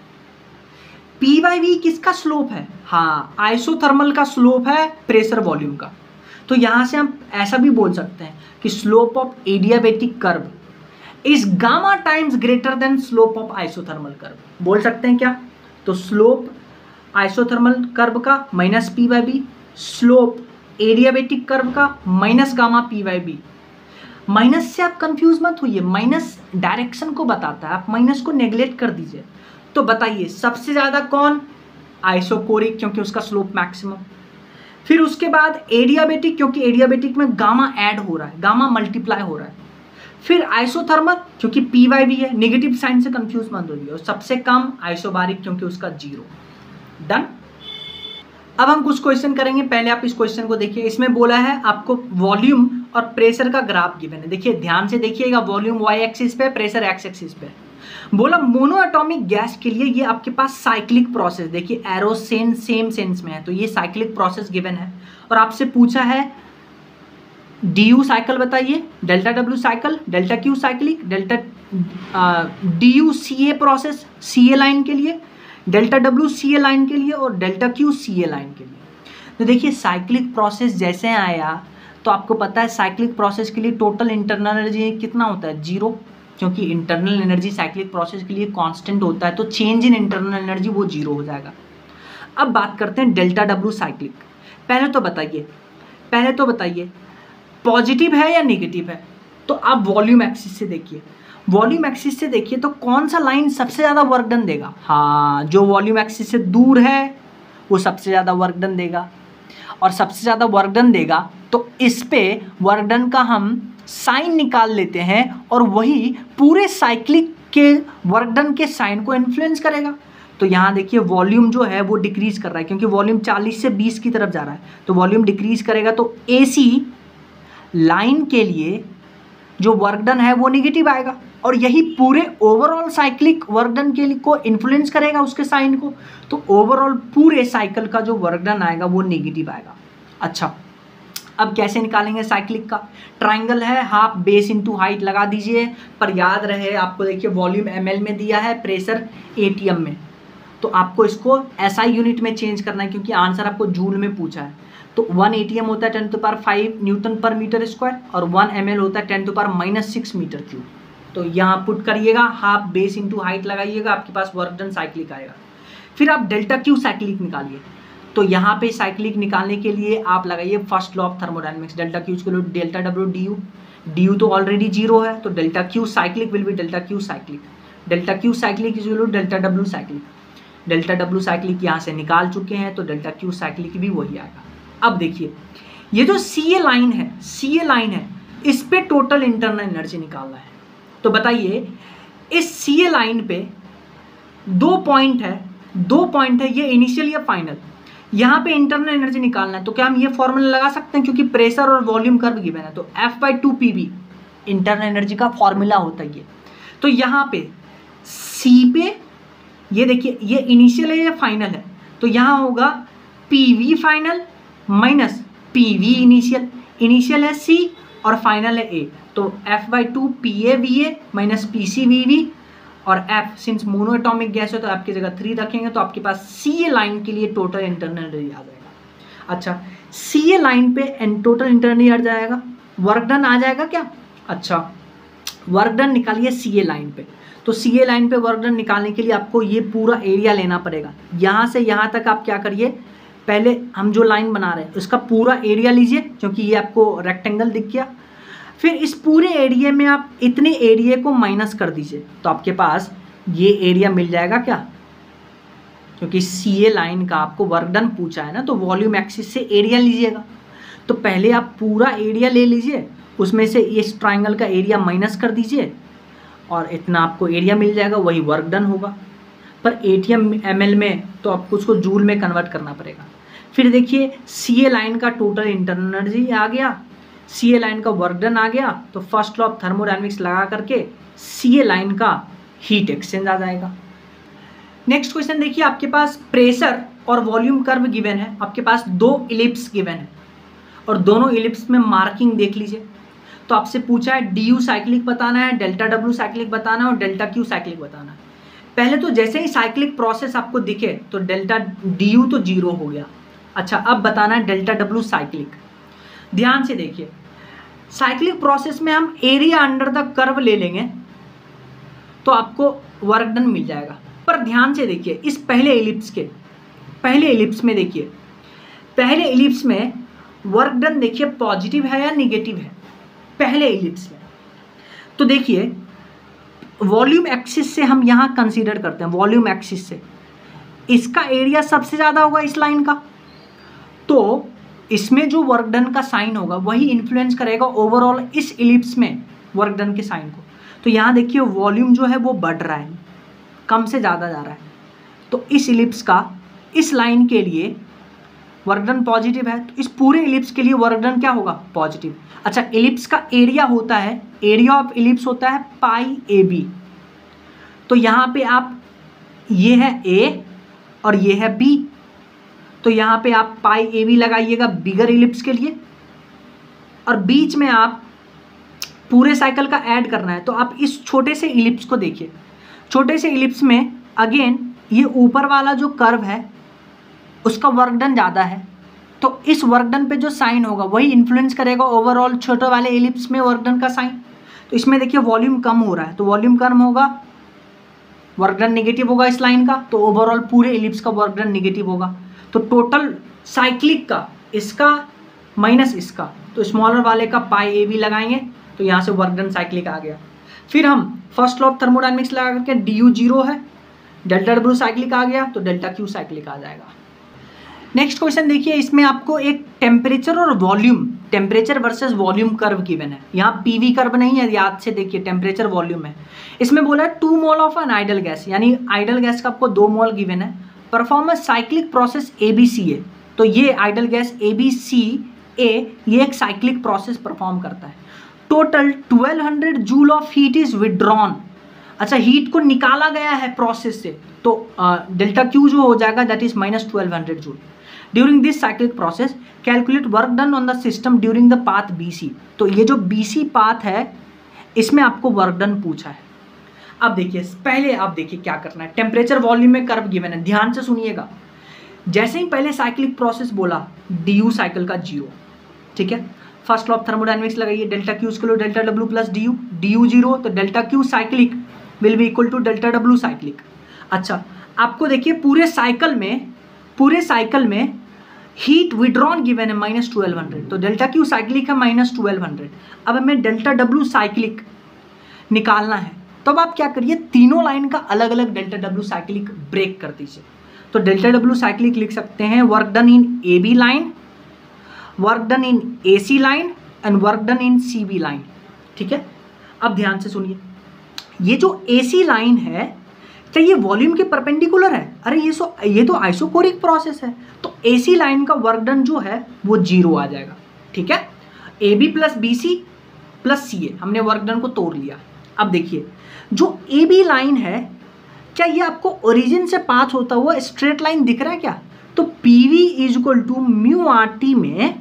P by V किसका स्लोप है, हाँ आइसोथर्मल का स्लोप है प्रेशर वॉल्यूम का। तो यहां से हम ऐसा भी बोल सकते हैं कि slope of adiabatic curve is gamma times greater than slope of isothermal curve, बोल सकते हैं क्या। तो स्लोप आइसोथर्मल कर्व का minus P by V, slope adiabatic curve का minus gamma P by V. Minus से आप कंफ्यूज मत होइए, माइनस डायरेक्शन को बताता है, आप माइनस को नेग्लेक्ट कर दीजिए। तो बताइए सबसे ज़्यादा कौन? आइसोकोरिक, क्योंकि उसका स्लोप मैक्सिमम। फिर उसके बाद एडियाबेटिक, क्योंकि एडियाबेटिक में गामा ऐड हो रहा है, गामा मल्टीप्लाई हो रहा है। फिर आइसोथर्मल, क्योंकि पी वाई भी है, नेगेटिव साइन से कंफ्यूज मत होइए। और सबसे कम आइसोबारिक, क्योंकि उसका जीरो। डन। अब हम कुछ क्वेश्चन करेंगे, पहले आप इस क्वेश्चन को देखिए। इसमें बोला है आपको वॉल्यूम और प्रेशर का ग्राफ गिवन है। देखिए ध्यान से देखिएगा, वॉल्यूम वाई एक्सिस पे, प्रेशर एक्स एक्सिस पे। बोला मोनो एटॉमिक गैस के लिए ये आपके पास साइक्लिक प्रोसेस, देखिए एरो सेम सेम सेंस में है, तो ये साइक्लिक प्रोसेस गिवन है। और आपसे पूछा है डी यू साइकिल बताइए, delta W cycle, delta Q cyclic, delta D U C A process C A line के लिए, delta W C A line के लिए, और delta Q C A line के लिए। तो देखिए साइक्लिक प्रोसेस जैसे आया तो आपको पता है साइक्लिक प्रोसेस के लिए टोटल इंटरनल एनर्जी कितना होता है? जीरो, क्योंकि इंटरनल एनर्जी साइक्लिक प्रोसेस के लिए कांस्टेंट होता है, तो चेंज इन इंटरनल एनर्जी वो जीरो हो जाएगा। अब बात करते हैं डेल्टा डब्ल्यू साइक्लिक। पहले तो बताइए पहले तो बताइए पॉजिटिव है या नेगेटिव है? तो आप वॉल्यूम एक्सिस से देखिए, वॉल्यूम एक्सिस से देखिए तो कौन सा लाइन सबसे ज़्यादा वर्क डन देगा? हाँ, जो वॉल्यूम एक्सिस से दूर है वो सबसे ज़्यादा वर्क डन देगा। और सबसे ज़्यादा वर्क डन देगा तो इस पे वर्क डन का हम साइन निकाल लेते हैं, और वही पूरे साइक्लिक के वर्क डन के साइन को इन्फ्लुएंस करेगा। तो यहाँ देखिए वॉल्यूम जो है वो डिक्रीज कर रहा है, क्योंकि वॉल्यूम चालीस से बीस की तरफ जा रहा है, तो वॉल्यूम डिक्रीज करेगा। तो ए सी लाइन के लिए जो वर्क डन है वो निगेटिव आएगा, और यही पूरे ओवरऑल साइक्लिक वर्क डन के लिए को इन्फ्लुएंस करेगा उसके साइन को। तो ओवरऑल पूरे साइकिल का जो वर्क डन आएगा वो नेगेटिव आएगा। अच्छा, अब कैसे निकालेंगे साइक्लिक का? ट्राइंगल है, हाफ बेस इनटू हाइट लगा दीजिए। पर याद रहे आपको, देखिए वॉल्यूम एमएल में दिया है, प्रेशर एटीएम में, तो आपको इसको एसआई यूनिट में चेंज करना है, क्योंकि आंसर आपको जूल में पूछा है। तो वन एटीएम होता है ten to power five newton per metre square, और वन एम एल होता है ten to power minus six metre cube. तो यहाँ पुट करिएगा, हाफ बेस इंटू हाइट लगाइएगा, आपके पास वर्क डन साइक्लिक आएगा। फिर आप डेल्टा क्यू साइक्लिक निकालिए। तो यहाँ पे साइक्लिक निकालने के लिए आप लगाइए first law of thermodynamics, delta Q के लिए delta W D U, D U तो ऑलरेडी जीरो है, तो delta Q cyclic will be delta Q cyclic, delta Q cyclic is delta W cyclic. Delta W cyclic यहाँ से निकाल चुके हैं, तो डेल्टा क्यू साइक्लिक भी वही आएगा। अब देखिए ये जो सी ए लाइन है, सी ए लाइन है, इस पे टोटल इंटरनल एनर्जी निकालना है। तो बताइए इस सी ए लाइन पे दो पॉइंट है, दो पॉइंट है, ये इनिशियल या फाइनल। यहाँ पे इंटरनल एनर्जी निकालना है, तो क्या हम ये फॉर्मूला लगा सकते हैं? क्योंकि प्रेशर और वॉल्यूम कर्व गिवन है, तो F by two P V internal energy का फॉर्मूला होता है ये। तो यहाँ पे सी पे ये देखिए ये इनिशियल है या फाइनल है, तो यहाँ होगा P V final minus P V initial, initial है सी और फाइनल है ए, तो F by two P A V A minus P C V V, और F since monoatomic gas है तो आपकी जगह थ्री रखेंगे, तो आपके पास सी ए लाइन के लिए टोटल इंटरनल एनर्जी आ जाएगा। अच्छा, सी ए लाइन पे एंड टोटल इंटरनल आ जाएगा, वर्क डन आ जाएगा क्या? अच्छा, वर्क डन निकालिए सी ए लाइन पे। तो सी ए लाइन पे वर्क डन निकालने के लिए आपको ये पूरा एरिया लेना पड़ेगा। यहाँ से यहाँ तक आप क्या करिए, पहले हम जो लाइन बना रहे हैं उसका पूरा एरिया लीजिए, क्योंकि ये आपको रेक्टेंगल दिख गया। फिर इस पूरे एरिया में आप इतने एरिया को माइनस कर दीजिए, तो आपके पास ये एरिया मिल जाएगा क्या? क्योंकि सी ए लाइन का आपको वर्क डन पूछा है ना, तो वॉल्यूम एक्सिस से एरिया लीजिएगा। तो पहले आप पूरा एरिया ले लीजिए, उसमें से इस ट्राइंगल का एरिया माइनस कर दीजिए, और इतना आपको एरिया मिल जाएगा, वही वर्क डन होगा। पर एटीएम एम एल में तो आपको उसको जूल में कन्वर्ट करना पड़ेगा। फिर देखिए सी ए लाइन का टोटल इंटरनल एनर्जी आ गया, सी ए लाइन का वर्क डन आ गया, तो फर्स्ट लॉ ऑफ थर्मोडायनेमिक्स लगा करके सी ए लाइन का हीट एक्सचेंज आ जाएगा। नेक्स्ट क्वेश्चन देखिए, आपके पास प्रेशर और वॉल्यूम कर्व गिवन है, आपके पास दो इलिप्स गिवन है, और दोनों इलिप्स में मार्किंग देख लीजिए। तो आपसे पूछा है डी यू साइक्लिक बताना है, डेल्टा डब्ल्यू साइक्लिक बताना है, और डेल्टा क्यू साइक्लिक बताना है। पहले तो जैसे ही साइक्लिक प्रोसेस आपको दिखे तो डेल्टा डी यू तो जीरो हो गया। अच्छा, अब बताना है डेल्टा डब्ल्यू साइक्लिक। ध्यान से देखिए, साइक्लिक प्रोसेस में हम एरिया अंडर द कर्व ले लेंगे तो आपको वर्क डन मिल जाएगा। पर ध्यान से देखिए, इस पहले इलिप्स के पहले इलिप्स में देखिए, पहले इलिप्स में वर्क डन देखिए पॉजिटिव है या निगेटिव है? पहले इलिप्स में तो देखिए वॉल्यूम एक्सिस से हम यहाँ कंसीडर करते हैं, वॉल्यूम एक्सिस से इसका एरिया सबसे ज़्यादा होगा इस लाइन का, तो इसमें जो वर्क डन का साइन होगा वही इन्फ्लुएंस करेगा ओवरऑल इस इलिप्स में वर्क डन के साइन को। तो यहाँ देखिए वॉल्यूम जो है वो बढ़ रहा है, कम से ज़्यादा जा रहा है, तो इस इलिप्स का इस लाइन के लिए वर्क डन पॉजिटिव है, तो इस पूरे इलिप्स के लिए वर्क डन क्या होगा? पॉजिटिव। अच्छा, इलिप्स का एरिया होता है, एरिया ऑफ इलिप्स होता है पाई ए बी। तो यहाँ पे आप, ये है ए और ये है बी, तो यहाँ पे आप पाई ए बी लगाइएगा बिगर इलिप्स के लिए, और बीच में आप पूरे साइकिल का ऐड करना है। तो आप इस छोटे से इलिप्स को देखिए, छोटे से इलिप्स में अगेन ये ऊपर वाला जो कर्व है उसका वर्क डन ज़्यादा है, तो इस वर्क डन पे जो साइन होगा वही इन्फ्लुएंस करेगा ओवरऑल छोटे वाले इलिप्स में वर्क डन का साइन। तो इसमें देखिए वॉल्यूम कम हो रहा है, तो वॉल्यूम कम होगा, वर्क डन नेगेटिव होगा इस लाइन का, तो ओवरऑल पूरे इलिप्स का वर्क डन नेगेटिव होगा। तो टोटल साइक्लिक का इसका माइनस इसका, तो स्मॉलर वाले का पाई ए बी लगाएंगे, तो यहाँ से वर्क डन साइक्लिक आ गया। फिर हम फर्स्ट लॉ ऑफ थर्मोडायनेमिक्स लगा करके डी यू जीरो है, डेल्टा डब्ल्यू साइक्लिक आ गया, तो डेल्टा क्यू साइक्लिक आ जाएगा। नेक्स्ट क्वेश्चन देखिए, इसमें आपको एक टेम्परेचर और volume, temperature versus volume curve given है। यहाँ पीवी कर्व नहीं है, याद से देखिए टेम्परेचर वॉल्यूम है। इसमें बोला है two mole of an ideal gas, यानी आइडल गैस का आपको दो मोल गिवन है, perform a cyclic process A B C A. तो ये ideal gas A B C A ये एक साइक्लिक प्रोसेस परफॉर्म करता है। Total twelve hundred joule of heat is withdrawn. अच्छा, हीट को निकाला गया है प्रोसेस से, तो डेल्टा क्यू जो हो जाएगा that is minus twelve hundred joule. During this cyclic process calculate work done on the system during the path B C. तो ये जो बी सी पाथ है इसमें आपको वर्क डन पूछा है। अब देखिए, पहले आप देखिए क्या करना है, टेम्परेचर वॉल्यूम में कर्व गिवन है, ध्यान से सुनिएगा। जैसे ही पहले साइक्लिक प्रोसेस बोला डी यू साइकिल का जीरो, ठीक है, फर्स्ट लॉ ऑफ थर्मोडायनेमिक्स लगाइए, delta Q square delta W plus D U, D U zero, तो delta Q cyclic will be equal to delta W cyclic. अच्छा, आपको देखिए पूरे साइकिल में पूरे साइकिल में हीट विड्रॉन गिवन है माइनस ट्वेल्व हंड्रेड, तो डेल्टा क्यू साइक्लिक है माइनस ट्वेल्व हंड्रेड। अब हमें डेल्टा डब्ल्यू साइक्लिक निकालना है, तो अब आप क्या करिए, तीनों लाइन का अलग अलग डेल्टा डब्ल्यू साइक्लिक ब्रेक कर दीजिए। तो डेल्टा डब्ल्यू साइक्लिक लिख सकते हैं work done in A B line, work done in A C line and work done in C B line. ठीक है, अब ध्यान से सुनिए, ये जो ए सी लाइन है क्या ये वॉल्यूम के परपेंडिकुलर है? अरे ये सो ये तो आइसोकोरिक प्रोसेस है, तो ए सी लाइन का वर्क डन जो है वो जीरो आ जाएगा। ठीक है, A B plus B C plus C A, हमने वर्क डन को तोड़ लिया। अब देखिए जो ए बी लाइन है, क्या ये आपको ओरिजिन से पास होता हुआ स्ट्रेट लाइन दिख रहा है क्या? तो P V is equal to mu R T में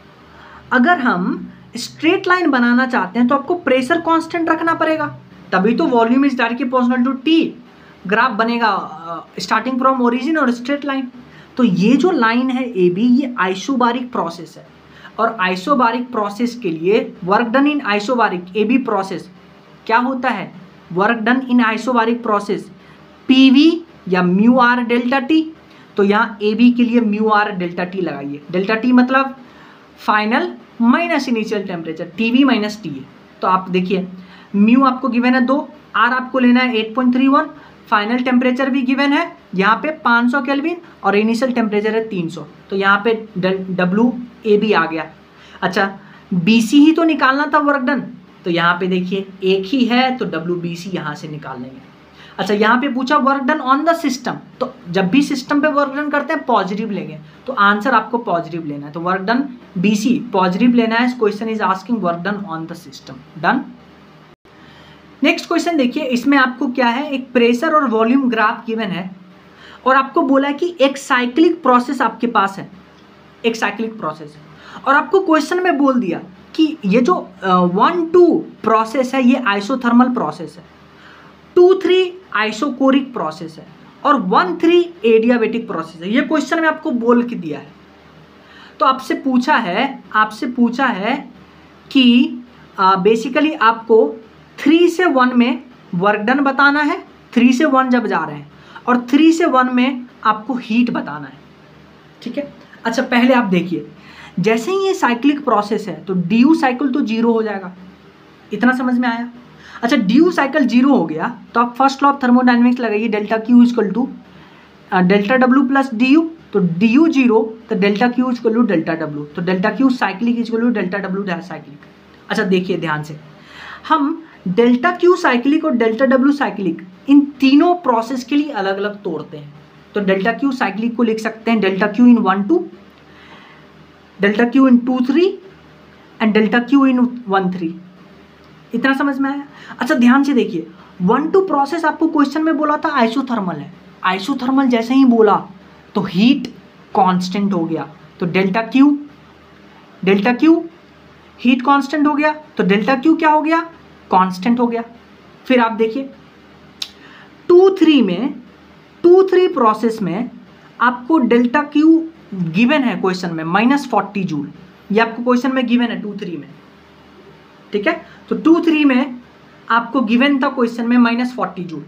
अगर हम स्ट्रेट लाइन बनाना चाहते हैं तो आपको प्रेशर कांस्टेंट रखना पड़ेगा, तभी तो volume is directly proportional to T graph बनेगा स्टार्टिंग फ्रॉम ओरिजिन और स्ट्रेट लाइन। तो ये जो लाइन है ए बी, ये आइसोबारिक प्रोसेस है, और आइसोबारिक प्रोसेस के लिए work done in isobaric A B process क्या होता है? Work done in isobaric process P V या म्यू आर डेल्टा टी। तो यहाँ ए बी के लिए म्यू आर डेल्टा टी लगाइए, डेल्टा टी मतलब final minus initial temperature, T V minus T है। तो आप देखिए म्यू आपको गिवन है दो, आर आपको लेना है eight point three one, final temperature भी गिवन है यहाँ पे पाँच सौ केल्विन और इनिशियल टेम्परेचर है तीन सौ, तो यहाँ पे डब्ल्यू ए बी आ गया। अच्छा, बी सी ही तो निकालना था वर्क डन, तो यहाँ पे देखिए एक ही है तो डब्ल्यू बी सी यहाँ से निकाल लेंगे। अच्छा, यहाँ पे पूछा work done on the system, तो जब भी सिस्टम पे वर्क डन करते हैं पॉजिटिव लेंगे, तो आंसर आपको पॉजिटिव लेना है, तो work done B C positive लेना है। Question is asking work done on the system. Done. Next question देखिए, इसमें आपको क्या है, एक प्रेशर और वॉल्यूम ग्राफ गिवन है और आपको बोला है कि एक साइक्लिक प्रोसेस आपके पास है, एक साइक्लिक प्रोसेस, और आपको क्वेश्चन में बोल दिया कि ये जो वन टू प्रोसेस है ये आइसोथर्मल प्रोसेस है, टू थ्री आइसोकोरिक प्रोसेस है और वन थ्री एडियाबेटिक प्रोसेस है। ये क्वेश्चन में आपको बोल के दिया है, तो आपसे पूछा है आपसे पूछा है कि बेसिकली आपको थ्री से वन में वर्क डन बताना है, थ्री से वन जब जा रहे हैं, और थ्री से वन में आपको हीट बताना है। ठीक है, अच्छा पहले आप देखिए, जैसे ही ये साइक्लिक प्रोसेस है तो डी यू साइकिल तो जीरो हो जाएगा, इतना समझ में आया? अच्छा डी यू साइकिल जीरो हो गया तो आप फर्स्ट लॉ ऑफ थर्मोडाइनमिक्स लगाइए, delta Q is equal to delta W plus D U, तो डी यू जीरो तो delta Q is equal to delta W, तो delta Q cyclic is equal to delta W cyclic. अच्छा देखिए ध्यान से, हम डेल्टा क्यू साइक्लिक और डेल्टा डब्ल्यू साइक्लिक इन तीनों प्रोसेस के लिए अलग अलग तोड़ते हैं। तो डेल्टा क्यू साइक्लिक को लिख सकते हैं delta Q in one two, delta Q in two three and delta Q in one three. इतना समझ में आया? अच्छा ध्यान से देखिए, वन टू प्रोसेस आपको क्वेश्चन में बोला था आइसोथर्मल है, आइसोथर्मल जैसे ही बोला तो हीट कांस्टेंट हो गया, तो delta Q delta Q heat constant हो गया, तो डेल्टा क्यू क्या हो गया? कांस्टेंट हो गया। फिर आप देखिए टू थ्री में टू थ्री प्रोसेस में आपको डेल्टा क्यू गिवन है क्वेश्चन में माइनस फोर्टी जूल, ये आपको क्वेश्चन में गिवन है टू थ्री में, ठीक है। तो टू थ्री में आपको गिवन था क्वेश्चन में माइनस फोर्टी जूल,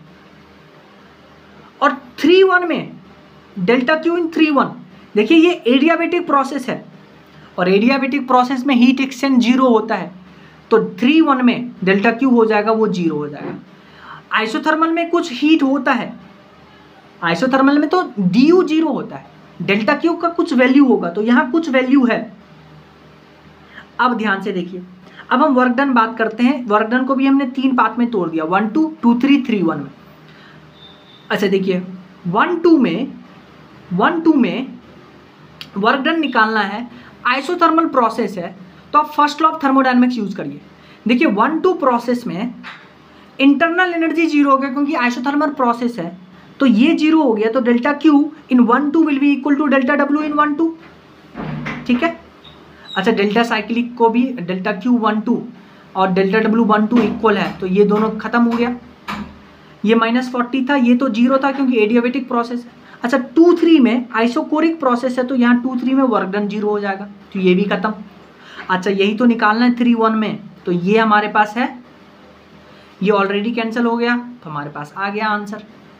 और थ्री वन में delta Q in three one, देखिए ये एडियाबेटिक प्रोसेस है और एडियाबेटिक प्रोसेस में हीट एक्सचेंज जीरो होता है, तो थ्री वन में डेल्टा क्यू हो जाएगा वो जीरो हो जाएगा। आइसोथर्मल में कुछ हीट होता है, आइसोथर्मल में तो डी यू जीरो होता है, डेल्टा क्यू का कुछ वैल्यू होगा, तो यहाँ कुछ वैल्यू है। अब ध्यान से देखिए, अब हम वर्क डन बात करते हैं। वर्क डन को भी हमने तीन पार्ट में तोड़ दिया, one two two three three one में। अच्छा देखिए वन टू में वन टू में वर्क डन निकालना है, आइसोथर्मल प्रोसेस है, तो आप first law of thermodynamics use करिए। देखिए वन टू प्रोसेस में इंटरनल एनर्जी जीरो हो गया क्योंकि आइसोथर्मल प्रोसेस है, तो ये जीरो हो गया, तो delta Q in one two will be equal to delta W in one two, ठीक है। अच्छा डेल्टा साइक्लिक को भी डेल्टा क्यू वन टू और delta W one two equal है, तो ये दोनों खत्म हो गया, ये माइनस फोर्टी था, ये तो जीरो था क्योंकि एडियाबेटिक प्रोसेस है। अच्छा टू थ्री में आइसोकोरिक प्रोसेस है, तो यहाँ टू थ्री में वर्क डन जीरो हो जाएगा, तो ये भी खत्म। अच्छा यही तो निकालना है थ्री वन में, तो ये हमारे पास है, ये ऑलरेडी कैंसिल हो गया, तो हमारे पास आ गया आंसर।